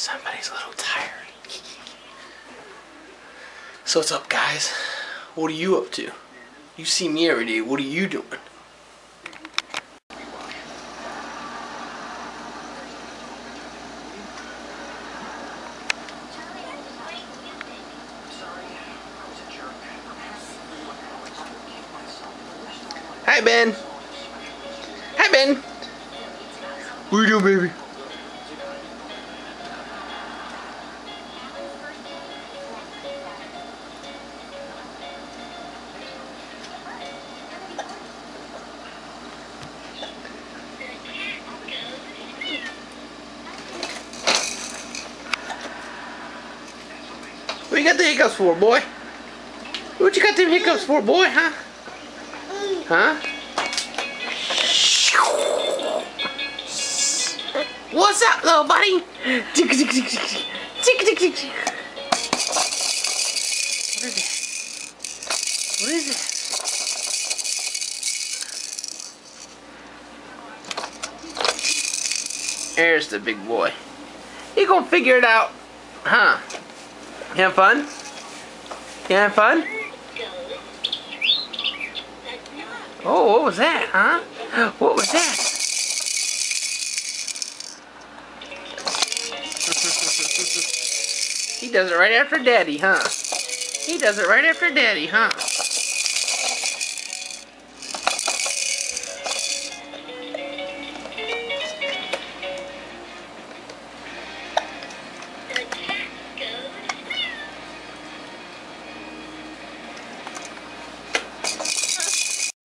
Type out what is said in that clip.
Somebody's a little tired. So what's up, guys? What are you up to? You see me every day. What are you doing? Hi, Ben. Hi, Ben. What are you doing, baby? What you got the hiccups for, boy? What you got them hiccups for, boy, huh? Huh? What's up, little buddy? What is it? What is it? There's the big boy. You gonna figure it out, huh? You having fun? You having fun? Oh, what was that, huh? What was that? He does it right after Daddy, huh? He does it right after Daddy, huh?